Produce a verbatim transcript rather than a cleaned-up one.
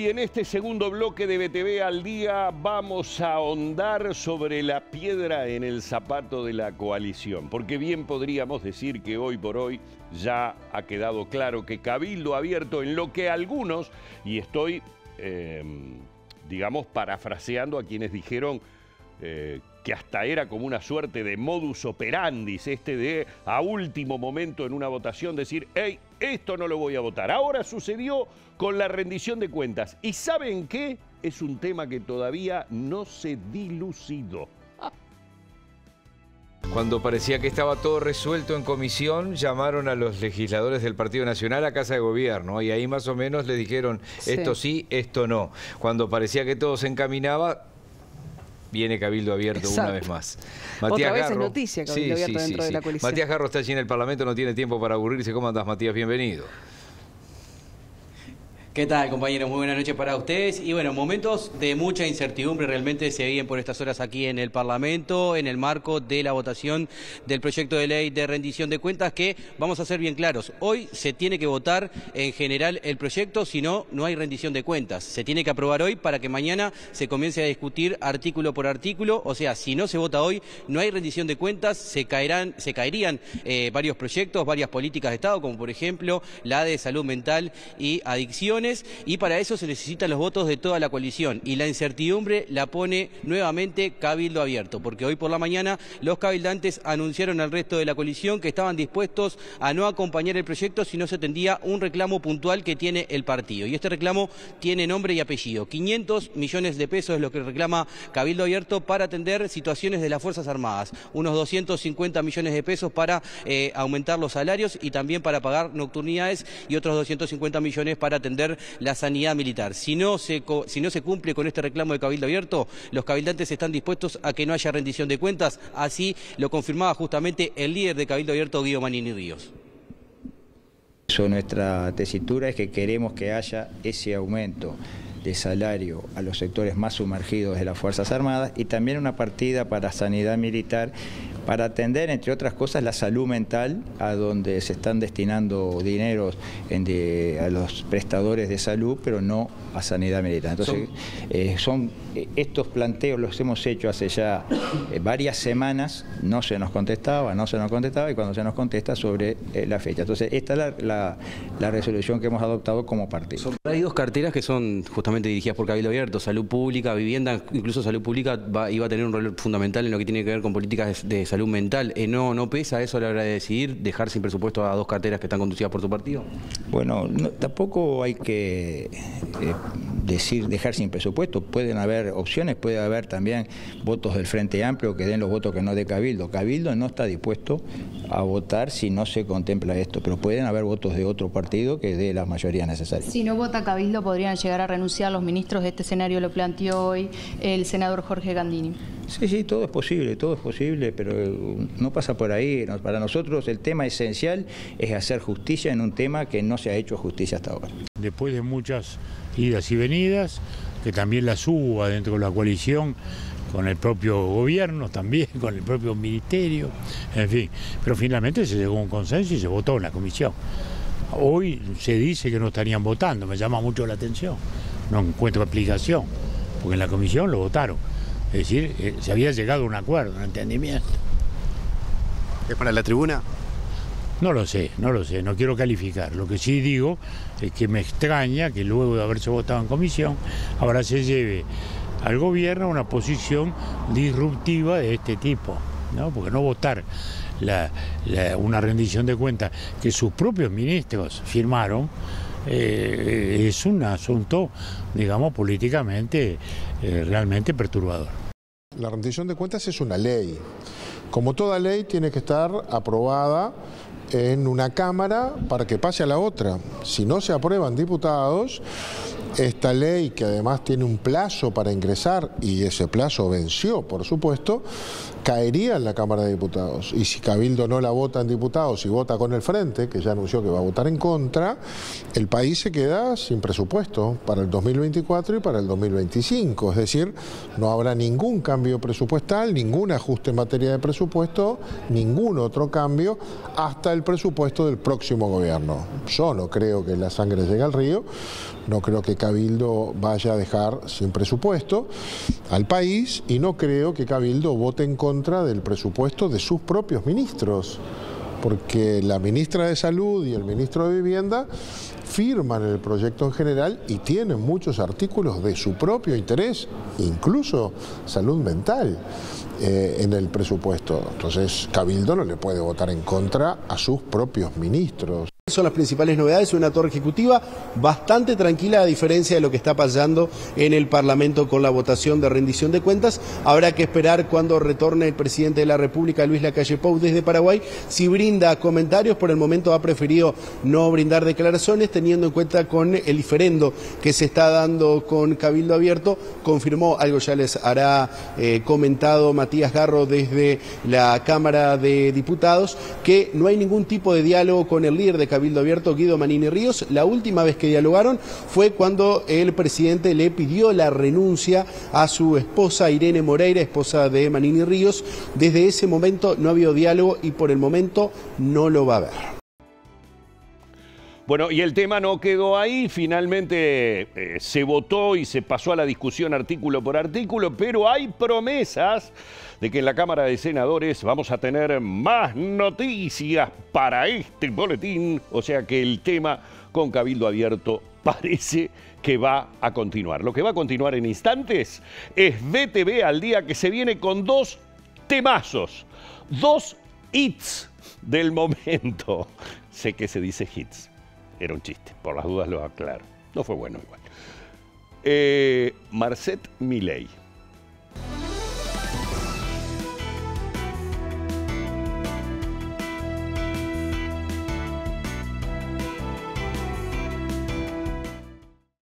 en este segundo bloque de B T V al día vamos a ahondar sobre la piedra en el zapato de la coalición, porque bien podríamos decir que hoy por hoy ya ha quedado claro que Cabildo Abierto, en lo que algunos, y estoy, eh, digamos, parafraseando a quienes dijeron eh, que hasta era como una suerte de modus operandi, este de a último momento en una votación decir, hey, esto no lo voy a votar. Ahora sucedió con la rendición de cuentas. ¿Y saben qué? Es un tema que todavía no se dilucidó. Cuando parecía que estaba todo resuelto en comisión, llamaron a los legisladores del Partido Nacional a Casa de Gobierno y ahí más o menos les dijeron esto sí, esto no. Cuando parecía que todo se encaminaba, viene Cabildo Abierto. Exacto. Una vez más. Matías Otra vez Garro, es noticia Cabildo sí, Abierto sí, dentro sí, de la sí. coalición. Matías Garro está allí en el Parlamento, no tiene tiempo para aburrirse. ¿Cómo andás, Matías? Bienvenido. ¿Qué tal, compañeros? Muy buenas noches para ustedes. Y bueno, momentos de mucha incertidumbre realmente se viven por estas horas aquí en el Parlamento, en el marco de la votación del proyecto de ley de rendición de cuentas, que, vamos a ser bien claros, hoy se tiene que votar en general el proyecto, si no, no hay rendición de cuentas. Se tiene que aprobar hoy para que mañana se comience a discutir artículo por artículo. O sea, si no se vota hoy, no hay rendición de cuentas, se caerán, se caerían eh, varios proyectos, varias políticas de Estado, como por ejemplo la de salud mental y adicciones. Y para eso se necesitan los votos de toda la coalición, y la incertidumbre la pone nuevamente Cabildo Abierto, porque hoy por la mañana los cabildantes anunciaron al resto de la coalición que estaban dispuestos a no acompañar el proyecto si no se atendía un reclamo puntual que tiene el partido, y este reclamo tiene nombre y apellido. quinientos millones de pesos es lo que reclama Cabildo Abierto para atender situaciones de las Fuerzas Armadas, unos doscientos cincuenta millones de pesos para eh, aumentar los salarios y también para pagar nocturnidades, y otros doscientos cincuenta millones para atender la sanidad militar. Si no se, si no se cumple con este reclamo de Cabildo Abierto, los cabildantes están dispuestos a que no haya rendición de cuentas. Así lo confirmaba justamente el líder de Cabildo Abierto, Guido Manini Ríos. Eso, nuestra tesitura es que queremos que haya ese aumento de salario a los sectores más sumergidos de las Fuerzas Armadas, y también una partida para sanidad militar, para atender, entre otras cosas, la salud mental, a donde se están destinando dineros en de, a los prestadores de salud, pero no a sanidad militar. Entonces, son, eh, son eh, estos planteos los hemos hecho hace ya eh, varias semanas, no se nos contestaba, no se nos contestaba, y cuando se nos contesta sobre eh, la fecha. Entonces, esta es la, la, la resolución que hemos adoptado como partido. Son, hay dos carteras que son justamente dirigidas por Cabildo Abierto: salud pública, vivienda. Incluso salud pública va, iba a tener un rol fundamental en lo que tiene que ver con políticas de, de salud mental. Eh, ¿no, ¿No pesa eso a la hora de decidir dejar sin presupuesto a dos carteras que están conducidas por su partido? Bueno, no, tampoco hay que eh, decir dejar sin presupuesto. Pueden haber opciones, puede haber también votos del Frente Amplio que den los votos que no de Cabildo. Cabildo no está dispuesto a votar si no se contempla esto, pero pueden haber votos de otro partido que dé las mayorías necesarias. Si no vota Cabildo, podrían llegar a renunciar los ministros. Este escenario lo planteó hoy el senador Jorge Gandini. Sí, sí, todo es posible, todo es posible, pero no pasa por ahí. Para nosotros el tema esencial es hacer justicia en un tema que no se ha hecho justicia hasta ahora. Después de muchas idas y venidas, que también las hubo dentro de la coalición, con el propio gobierno también, con el propio ministerio, en fin, pero finalmente se llegó a un consenso y se votó en la comisión. Hoy se dice que no estarían votando, me llama mucho la atención, no encuentro explicación, porque en la comisión lo votaron. Es decir, eh, se había llegado a un acuerdo, un entendimiento. ¿Es para la tribuna? No lo sé, no lo sé, no quiero calificar. Lo que sí digo es que me extraña que luego de haberse votado en comisión, ahora se lleve al gobierno una posición disruptiva de este tipo, ¿no? Porque no votar la, la, una rendición de cuentas que sus propios ministros firmaron, Eh, es un asunto, digamos, políticamente eh, realmente perturbador. La rendición de cuentas es una ley. Como toda ley, tiene que estar aprobada en una Cámara para que pase a la otra. Si no se aprueban diputados, esta ley, que además tiene un plazo para ingresar, y ese plazo venció, por supuesto, caería en la Cámara de Diputados. Y si Cabildo no la vota en diputados y vota con el Frente, que ya anunció que va a votar en contra, el país se queda sin presupuesto para el dos mil veinticuatro y para el dos mil veinticinco. Es decir, no habrá ningún cambio presupuestal, ningún ajuste en materia de presupuesto, ningún otro cambio hasta el presupuesto del próximo gobierno. Yo no creo que la sangre llegue al río. No creo que Cabildo vaya a dejar sin presupuesto al país y no creo que Cabildo vote en contra del presupuesto de sus propios ministros, porque la ministra de Salud y el ministro de Vivienda firman el proyecto en general y tienen muchos artículos de su propio interés, incluso salud mental, eh, en el presupuesto. Entonces, Cabildo no le puede votar en contra a sus propios ministros. Son las principales novedades, una torre ejecutiva bastante tranquila a diferencia de lo que está pasando en el Parlamento con la votación de rendición de cuentas. Habrá que esperar cuando retorne el presidente de la República, Luis Lacalle Pou, desde Paraguay, si brinda comentarios. Por el momento ha preferido no brindar declaraciones, teniendo en cuenta con el diferendo que se está dando con Cabildo Abierto. Confirmó, algo ya les hará eh, comentado Matías Garro desde la Cámara de Diputados, que no hay ningún tipo de diálogo con el líder de Cabildo Cabildo Abierto, Guido Manini Ríos. La última vez que dialogaron fue cuando el presidente le pidió la renuncia a su esposa Irene Moreira, esposa de Manini Ríos. Desde ese momento no ha habido diálogo y por el momento no lo va a haber. Bueno, y el tema no quedó ahí, finalmente eh, se votó y se pasó a la discusión artículo por artículo, pero hay promesas de que en la Cámara de Senadores vamos a tener más noticias para este boletín, o sea que el tema con Cabildo Abierto parece que va a continuar. Lo que va a continuar en instantes es B T V al día, que se viene con dos temazos, dos hits del momento. Sé que se dice hits. Era un chiste, por las dudas lo aclaro. No fue bueno igual. Eh, Marcet Milei.